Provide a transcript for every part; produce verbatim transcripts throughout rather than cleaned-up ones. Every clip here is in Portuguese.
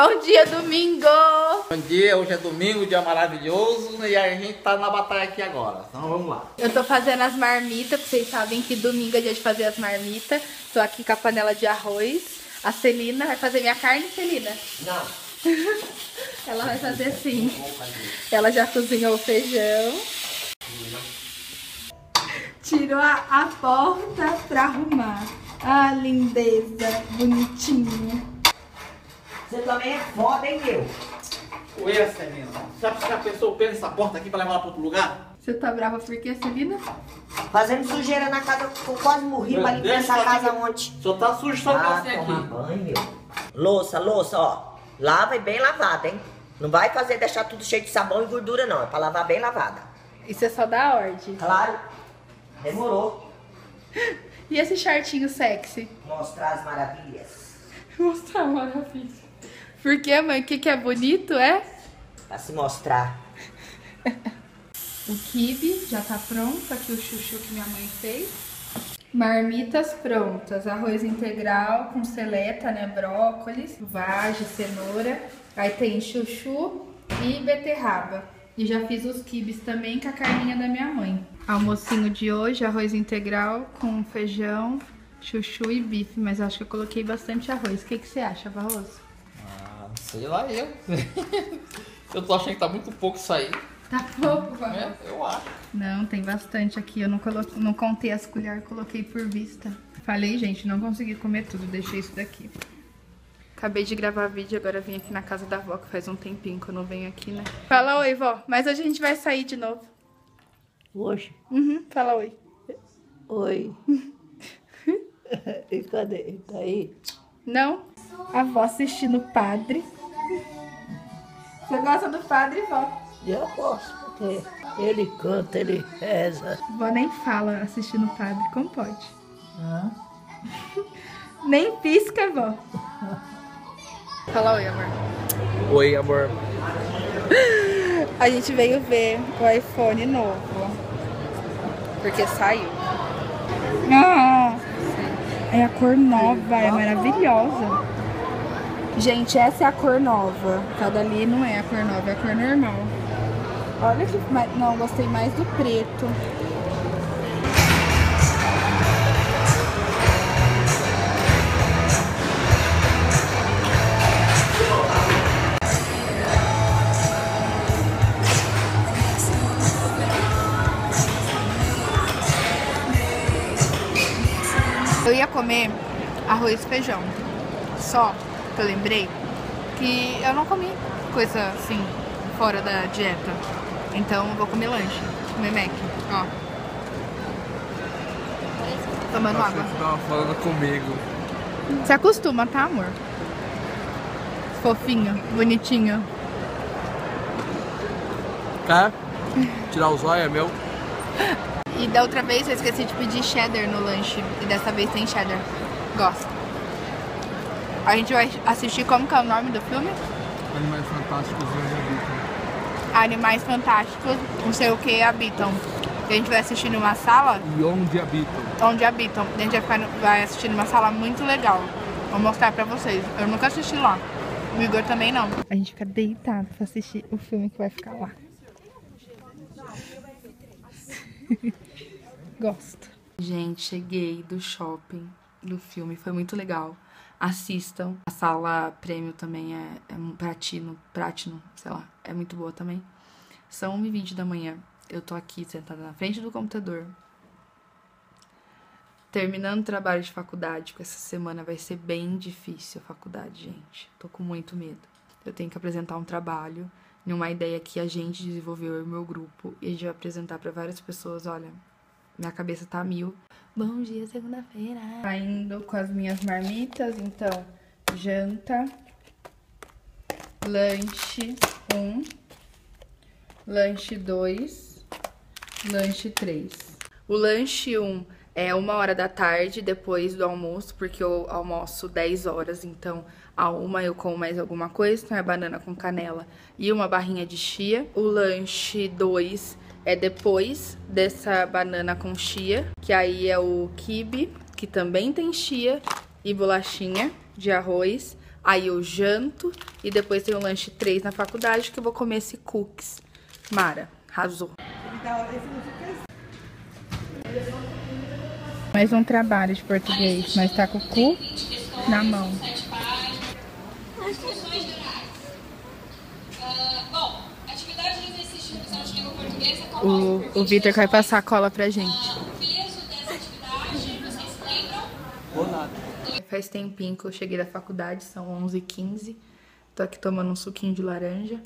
Bom dia, domingo! Bom dia, hoje é domingo, dia maravilhoso, e a gente tá na batalha aqui agora, então vamos lá. Eu tô fazendo as marmitas, porque vocês sabem que domingo é dia de fazer as marmitas. Tô aqui com a panela de arroz. A Celina vai fazer minha carne, Celina? Não. Ela vai fazer assim. Ela já cozinhou o feijão. Tirou a, a porta pra arrumar. Ah, lindeza, bonitinho. Você também é foda, hein, meu? Ué, Celina, sabe se a pessoa pensa essa porta aqui pra levar ela pra outro lugar? Você tá brava por quê, Celina? Fazendo sujeira na casa, eu quase morri Meu pra limpar Deus, essa só casa tem- ontem. Só tá sujo só Ah, calcinha tomar aqui. banho, meu. Louça, louça, ó. Lava e bem lavada, hein? Não vai fazer deixar tudo cheio de sabão e gordura, não. É pra lavar bem lavada. Isso é só da ordem. Claro. Demorou. E esse shortinho sexy? Mostrar as maravilhas. Mostrar uma maravilha. Por quê, mãe? O que, que é bonito, é? Pra se mostrar. O quibe já tá pronto, aqui o chuchu que minha mãe fez. Marmitas prontas, arroz integral com seleta, né, brócolis, vagem, cenoura. Aí tem chuchu e beterraba. E já fiz os quibes também com a carninha da minha mãe. Almocinho de hoje, arroz integral com feijão, chuchu e bife. Mas acho que eu coloquei bastante arroz. O que, que você acha, Barroso? Ah, sei lá eu. Eu tô achando que tá muito pouco isso aí. Tá pouco, Barroso? É, eu acho. Não, tem bastante aqui. Eu não, coloquei, não contei as colheres, coloquei por vista. Falei, gente, não consegui comer tudo, deixei isso daqui. Acabei de gravar vídeo, agora vim aqui na casa da avó, que faz um tempinho que eu não venho aqui, né? Fala oi, vó. Mas hoje a gente vai sair de novo. Hoje? Uhum, fala oi. Oi. E cadê? Tá aí? Não? A avó assistindo o padre. Você gosta do padre, vó? Eu gosto, porque ele canta, ele reza. Vó nem fala assistindo o padre, como pode? Hã? Nem pisca, vó. Fala oi, amor. Oi, amor. A gente veio ver o iPhone novo. Porque saiu. Ah, é a cor nova, é maravilhosa. Gente, essa é a cor nova. Cada ali não é a cor nova, é a cor normal. Olha que... Não, gostei mais do preto. Eu ia comer arroz e feijão. Só que eu lembrei que eu não comi coisa assim, fora da dieta. Então eu vou comer lanche, comer Mac, ó. Tomando água. Você tava falando comigo. Se acostuma, tá, amor? Fofinho, bonitinho. Quer? Tirar os olhos é meu? E da outra vez eu esqueci de pedir cheddar no lanche. E dessa vez tem cheddar. Gosto. A gente vai assistir, como que é o nome do filme? Animais Fantásticos e Onde Habitam. Animais Fantásticos, não sei o que, habitam. E a gente vai assistir numa sala E Onde Habitam. onde habitam. E a gente vai, ficar, no- vai assistir numa sala muito legal. Vou mostrar pra vocês. Eu nunca assisti lá. O Igor também não. A gente fica deitado pra assistir o filme que vai ficar lá. Gosto. Gente, cheguei do shopping, do filme. Foi muito legal. Assistam. A sala prêmio também é, é um platino, platino, sei lá. É muito boa também. São uma e vinte da manhã. Eu tô aqui sentada na frente do computador. Terminando o trabalho de faculdade, porque essa semana vai ser bem difícil a faculdade, gente. Tô com muito medo. Eu tenho que apresentar um trabalho, numa ideia que a gente desenvolveu, eu e o meu grupo, e a gente vai apresentar pra várias pessoas. Olha, minha cabeça tá a mil. Bom dia, segunda-feira. Tá indo com as minhas marmitas, então, janta, lanche um, lanche dois, lanche três. O lanche um é uma hora da tarde, depois do almoço, porque eu almoço dez horas, então a uma eu como mais alguma coisa, então é banana com canela e uma barrinha de chia. O lanche dois é depois dessa banana com chia, que aí é o quibe, que também tem chia, e bolachinha de arroz. Aí eu janto e depois tem o lanche três na faculdade que eu vou comer esse cookies. Mara, arrasou. Mais um trabalho de português, mas tá com o cu na mão. O, o Vitor vai passar a cola pra gente. Faz tempinho que eu cheguei da faculdade, são onze e quinze. Tô aqui tomando um suquinho de laranja.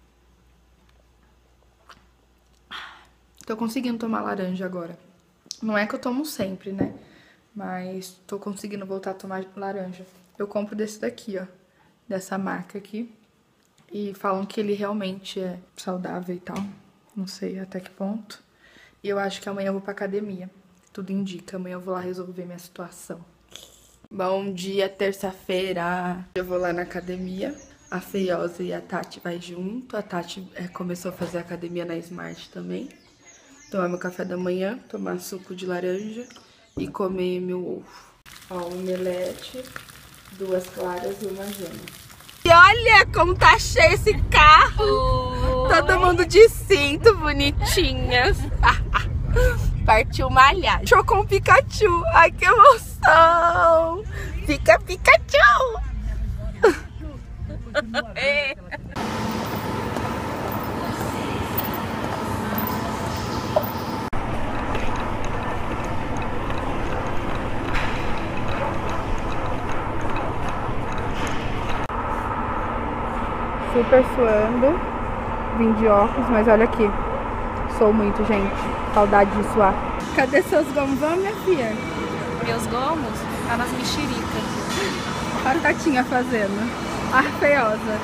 Tô conseguindo tomar laranja agora. Não é que eu tomo sempre, né? Mas tô conseguindo voltar a tomar laranja. Eu compro desse daqui, ó. Dessa marca aqui. E falam que ele realmente é saudável e tal. Não sei até que ponto. E eu acho que amanhã eu vou pra academia. Tudo indica. Amanhã eu vou lá resolver minha situação. Bom dia, terça-feira. Eu vou lá na academia. A Feiosa e a Tati vai junto. A Tati é, começou a fazer academia na Smart também. Tomar meu café da manhã, tomar suco de laranja e comer meu ovo. Ó, um omelete, duas claras e uma gema. E olha como tá cheio esse carro! Oh. Todo mundo de cinto, bonitinhas. Partiu malhar. Chocou um Pikachu. Ai, que emoção! Fica Pikachu! É. Super suando, vim de óculos, mas olha aqui, sou muito, gente, saudade de suar. Cadê seus gomos? Vamos, minha filha? Meus gomos? Tá nas mexericas. Olha a Tatinha fazendo, a Feiosa.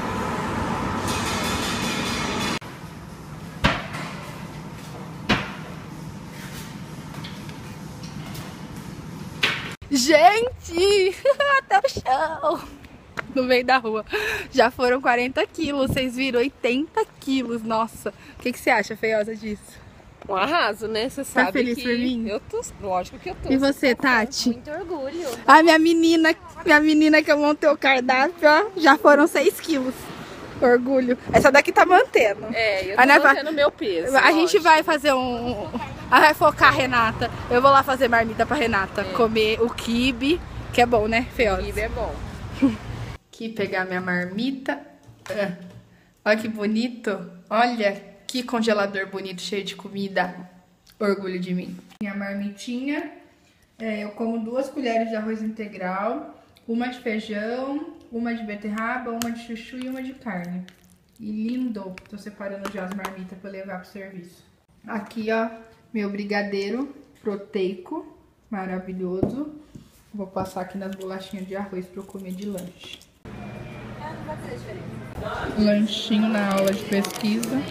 Gente, até o chão. No meio da rua. Já foram quarenta quilos, vocês viram? oitenta quilos, nossa. O que, que você acha, Feiosa, disso? Um arraso, né? Você sabe tá feliz que por mim? Eu tô, lógico que eu tô. E você, Tati? Muito orgulho. A minha menina, minha menina que eu montei o cardápio, ó, já foram seis quilos. Orgulho. Essa daqui tá mantendo. É, eu tô a mantendo o meu peso. A lógico. gente vai fazer um... A vai focar a Renata. Eu vou lá fazer marmita pra Renata. É. Comer o quibe, que é bom, né, Feiosa? O quibe é bom. Aqui pegar minha marmita. Ah, olha que bonito. Olha que congelador bonito, cheio de comida. Orgulho de mim. Minha marmitinha. É, eu como duas colheres de arroz integral. Uma de feijão, uma de beterraba, uma de chuchu e uma de carne. E lindo. Tô separando já as marmitas pra levar pro serviço. Aqui, ó, meu brigadeiro proteico. Maravilhoso. Vou passar aqui nas bolachinhas de arroz pra eu comer de lanche. Lanchinho na aula de pesquisa.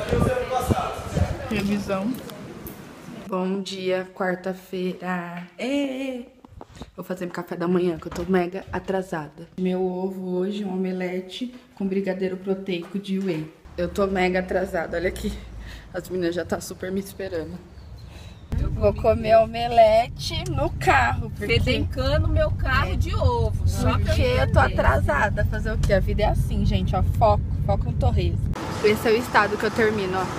Revisão. Bom dia, quarta-feira. Vou fazer meu café da manhã, que eu tô mega atrasada. Meu ovo hoje, um omelete com brigadeiro proteico de whey. Eu tô mega atrasada, olha aqui. As meninas já tá super me esperando. Vou comer omelete no carro. Porque... Fedencando meu carro é. de ovo. Só porque eu, eu tô atrasada. Fazer o quê? A vida é assim, gente, ó. Foco, foco no torresmo. Esse é o estado que eu termino, ó.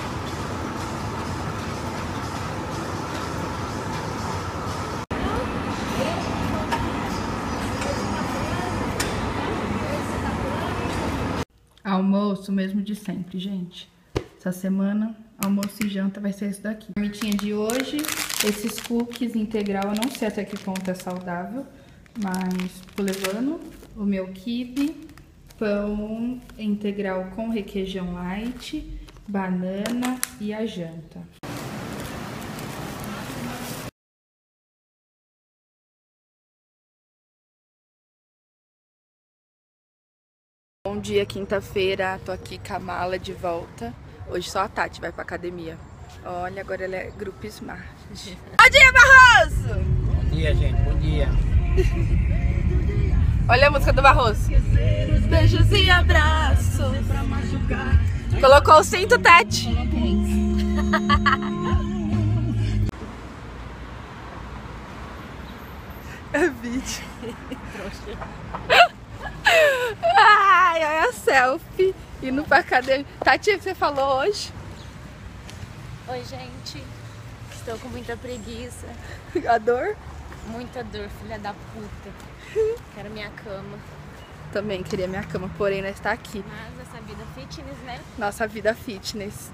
Almoço mesmo de sempre, gente. Essa semana, almoço e janta vai ser isso daqui. A marmitinha de hoje, esses cookies integral, eu não sei até que ponto é saudável, mas tô levando o meu quibe, pão integral com requeijão light, banana e a janta. Bom dia, quinta-feira, tô aqui com a mala de volta. Hoje só a Tati vai pra academia. Olha, agora ela é grupo Smart. Bom dia, Barroso! Bom dia, gente, bom dia. Olha a música do Barroso. Beijos e abraços. Colocou o cinto, Tati? É vídeo. Ai, olha a selfie. Indo pra academia. Tati, o que você falou hoje? Oi, gente. Estou com muita preguiça. A dor? Muita dor, filha da puta. Quero minha cama. Também queria minha cama, porém nós está aqui. Mas essa vida fitness, né? Nossa vida fitness.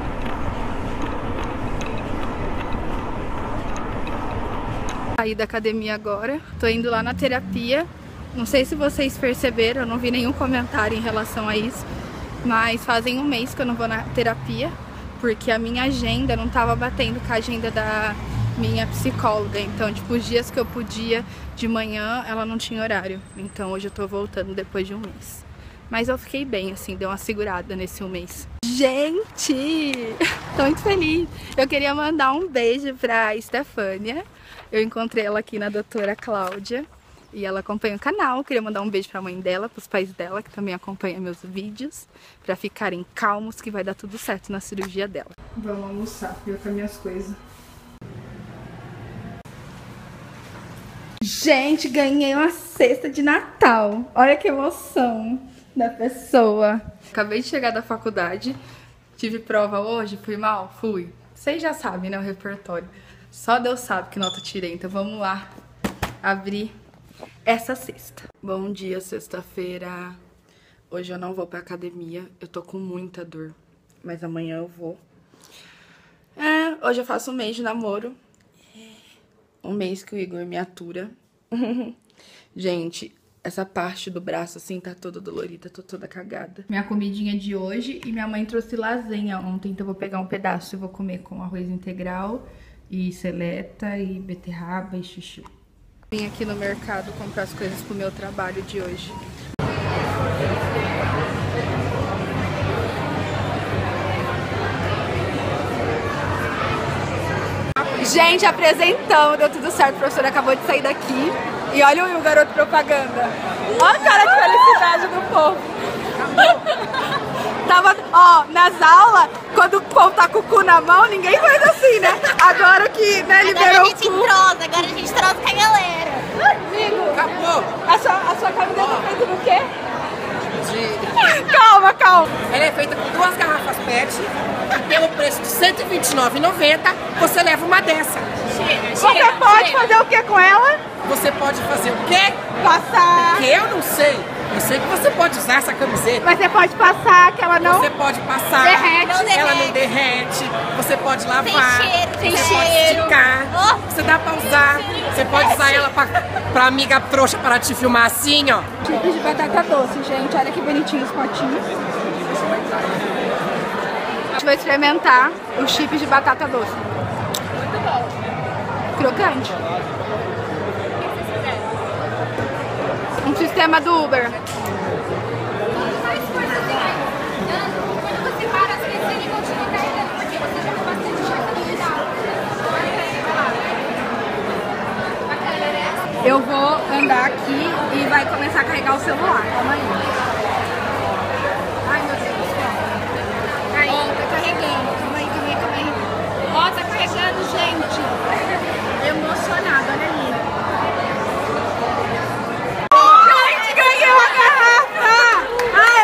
Saí da academia agora. Tô indo lá na terapia. Não sei se vocês perceberam, eu não vi nenhum comentário em relação a isso. Mas fazem um mês que eu não vou na terapia, porque a minha agenda não tava batendo com a agenda da minha psicóloga. Então, tipo, os dias que eu podia de manhã, ela não tinha horário. Então hoje eu tô voltando depois de um mês. Mas eu fiquei bem, assim, deu uma segurada nesse um mês. Gente, tô muito feliz. Eu queria mandar um beijo pra Estefânia. Eu encontrei ela aqui na doutora Cláudia. E ela acompanha o canal. Queria mandar um beijo pra mãe dela, pros pais dela, que também acompanham meus vídeos, pra ficarem calmos que vai dar tudo certo na cirurgia dela. Vamos almoçar, eu com as minhas coisas. Gente, ganhei uma cesta de Natal. Olha que emoção da pessoa. Acabei de chegar da faculdade. Tive prova hoje, fui mal? Fui. Vocês já sabem, né, o repertório. Só Deus sabe que nota tirei, então vamos lá abrir essa cesta. Bom dia, sexta-feira. Hoje eu não vou pra academia, eu tô com muita dor, mas amanhã eu vou. É, hoje eu faço um mês de namoro. Um mês que o Igor me atura. Gente, essa parte do braço assim tá toda dolorida, tô toda cagada. Minha comidinha de hoje, e minha mãe trouxe lasanha ontem, então eu vou pegar um pedaço e vou comer com arroz integral e seleta e beterraba e chuchu. Vim aqui no mercado comprar as coisas pro meu trabalho de hoje. Gente, apresentamos, deu tudo certo, a professora acabou de sair daqui. E olha o garoto propaganda. Olha a cara de felicidade do povo. Tava, ó, nas aulas, quando o povo tá com o cu na mão, ninguém faz assim, né? Agora que, né, liberou o cu. Agora a gente entrosa, agora a gente trosa com a galera. Amigo, Acabou! a sua, a sua camiseta é feita do quê? De... Calma, calma. Ela é feita com duas garrafas P E T e pelo preço de cento e vinte e nove reais e noventa centavos você leva uma dessa. Chega, Você chega, pode chega. fazer o que com ela? Você pode fazer o quê? Passar. Que eu não sei. Eu sei que você pode usar essa camiseta. Mas você pode passar, que ela não... Você pode passar. Derrete. Não Ela derrete. não derrete. Você pode lavar. Tem cheiro, tem Você pode cheiro. esticar. Oh, Você dá pra usar. Você pode usar ela pra, pra amiga trouxa para te filmar assim, ó. Chips de batata doce, gente. Olha que bonitinho os potinhos. A gente vai experimentar os chips de batata doce. Muito bom. Crocante. Um sistema do Uber. Eu vou andar aqui e vai começar a carregar o celular. Calma aí. Ai, meu Deus, calma. Aí, ó, tá carregando. Calma aí, calma aí, calma aí. Ó, tá carregando, gente. Emocionada, olha ali. Gente, ganhei uma garrafa! Ai,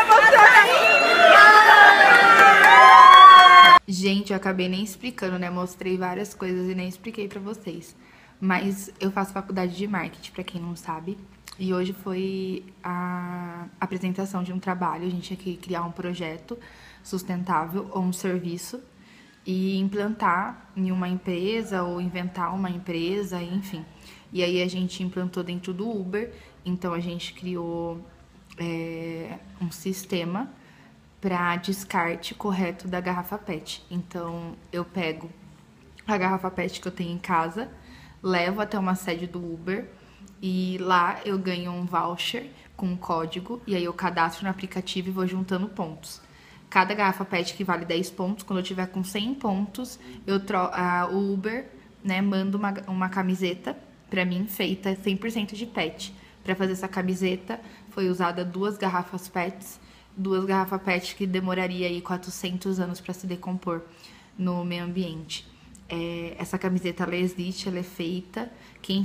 emocionada! Gente, eu acabei nem explicando, né? Mostrei várias coisas e nem expliquei pra vocês. Mas eu faço faculdade de marketing, pra quem não sabe. E hoje foi a apresentação de um trabalho. A gente tinha que criar um projeto sustentável ou um serviço e implantar em uma empresa ou inventar uma empresa, enfim. E aí a gente implantou dentro do Uber. Então a gente criou é, um sistema para descarte correto da garrafa P E T. Então eu pego a garrafa P E T que eu tenho em casa, levo até uma sede do Uber e lá eu ganho um voucher com um código e aí eu cadastro no aplicativo e vou juntando pontos. Cada garrafa P E T que vale dez pontos, quando eu tiver com cem pontos, eu tro a, o Uber, né, manda uma, uma camiseta pra mim feita cem por cento de P E T. Pra fazer essa camiseta foi usada duas garrafas P E Ts, duas garrafas P E T que demoraria aí quatrocentos anos para se decompor no meio ambiente. É, essa camiseta ela existe, ela é feita. Quem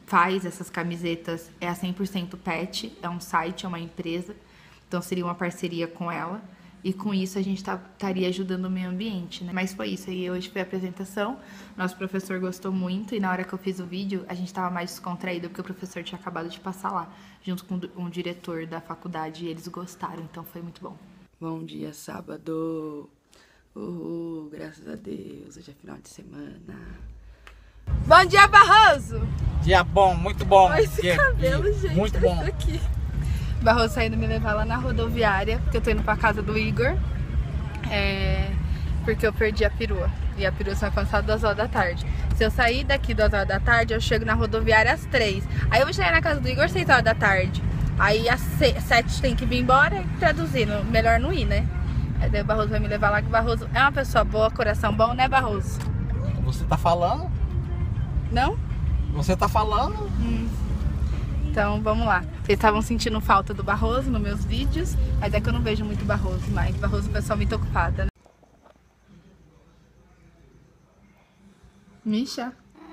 faz essas camisetas é a cem por cento pet, é um site, é uma empresa, então seria uma parceria com ela. E com isso a gente estaria ajudando o meio ambiente, né? Mas foi isso aí, hoje foi a apresentação. Nosso professor gostou muito e na hora que eu fiz o vídeo, a gente tava mais descontraído porque o professor tinha acabado de passar lá, junto com um diretor da faculdade, e eles gostaram, então foi muito bom. Bom dia, sábado. Uhul, graças a Deus, hoje é final de semana. Bom dia, Barroso! Dia bom, muito bom. Olha esse Dia- cabelo, gente, Muito olha bom. isso aqui. Barroso saindo me levar lá na rodoviária, porque eu tô indo pra casa do Igor, é, porque eu perdi a perua, e a perua só vai passar duas horas da tarde. Se eu sair daqui duas horas da tarde, eu chego na rodoviária às três. Aí eu vou chegar na casa do Igor às seis horas da tarde. Aí às se- sete tem que vir embora e traduzindo, melhor não ir, né? Aí daí o Barroso vai me levar lá, que o Barroso é uma pessoa boa, coração bom, né, Barroso? Você tá falando? Não? Você tá falando? Então vamos lá. Vocês estavam sentindo falta do Barroso nos meus vídeos, mas é que eu não vejo muito Barroso mais. Barroso é uma pessoa muito ocupada, né? Misha?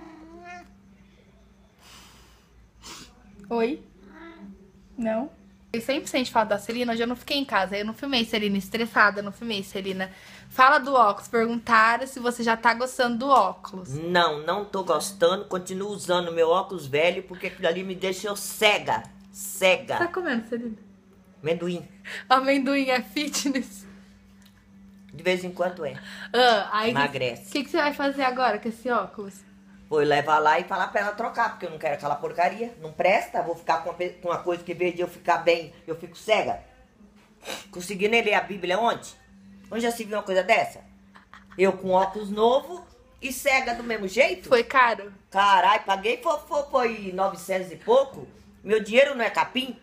Oi? Não? Eu sempre sente falta da Celina, hoje eu não fiquei em casa, eu não filmei Celina estressada, não filmei Celina. Fala do óculos, perguntaram se você já tá gostando do óculos. Não, não tô gostando. Continuo usando meu óculos velho porque aquilo ali me deixou cega. Cega. Tá comendo, Celina? Amendoim. Amendoim é fitness? De vez em quando é. Ah, aí Emagrece. O que, que você vai fazer agora com esse óculos? Vou levar lá e falar pra ela trocar, porque eu não quero aquela porcaria. Não presta, vou ficar com uma, pe- com uma coisa que, em vez de eu ficar bem, eu fico cega. Consegui nem ler a Bíblia ontem? Onde já se viu uma coisa dessa? Eu com óculos novo e cega do mesmo jeito? Foi caro? Caralho, paguei, foi, foi, foi novecentos e pouco. Meu dinheiro não é capim?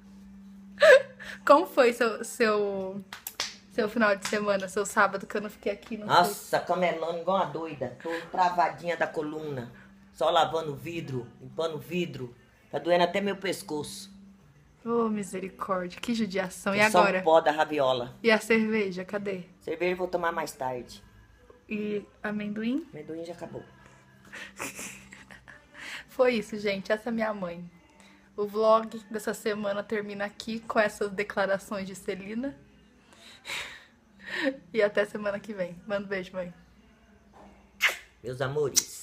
Como foi seu, seu, seu final de semana, seu sábado, que eu não fiquei aqui, não sei. Nossa, camelando igual uma doida. Tô travadinha da coluna. Só lavando vidro, limpando vidro. Tá doendo até meu pescoço. Oh, misericórdia, que judiação. E Tô só agora? o pó da raviola. E a cerveja, cadê? Cerveja eu vou tomar mais tarde. E amendoim? Amendoim já acabou. Foi isso, gente. Essa é minha mãe. O vlog dessa semana termina aqui com essas declarações de Celina. E até semana que vem. Manda um beijo, mãe. Meus amores.